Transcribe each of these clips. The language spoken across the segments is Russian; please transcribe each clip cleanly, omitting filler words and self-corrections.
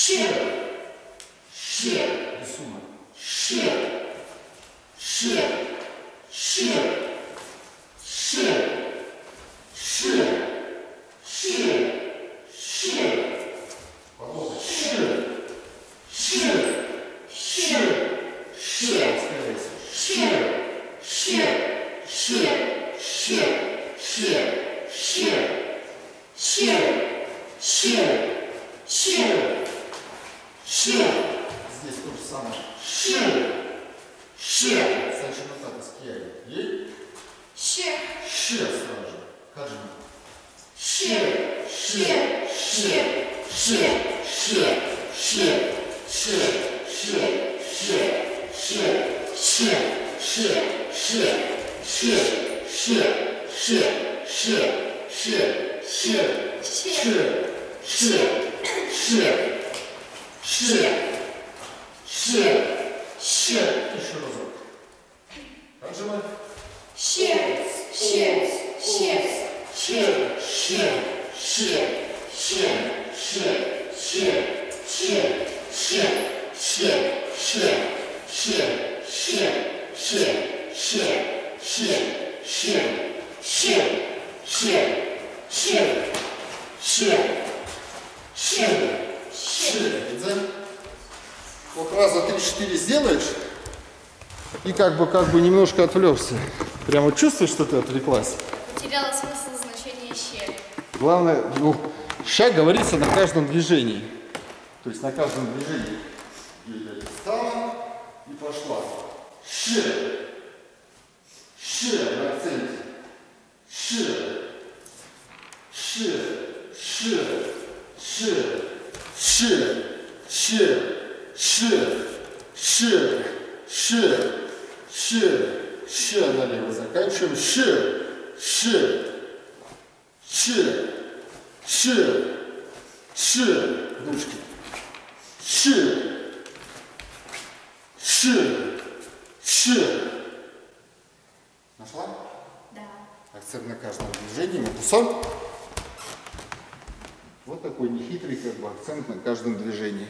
Рисунок. Здесь то же самое. Сначала так скияли. Ей. Сразу же. Кажем. Еще разок. Отжимай. Вот раза 3-4 сделаешь, и как бы немножко отвлекся. Прямо чувствуешь, что ты отвлеклась? Потеряла смысл значения щ. Главное, ща говорится на каждом движении. То есть на каждом движении. Юля встала и пошла. На акценте. Налево заканчиваем. Ручки. Нашла? Да. Акцент на каждом движении. Мапусон. Вот такой нехитрый акцент на каждом движении.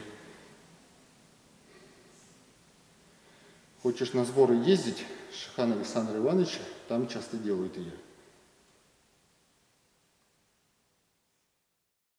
Хочешь на сборы ездить, Шихан Александра Ивановича, там часто делают ее.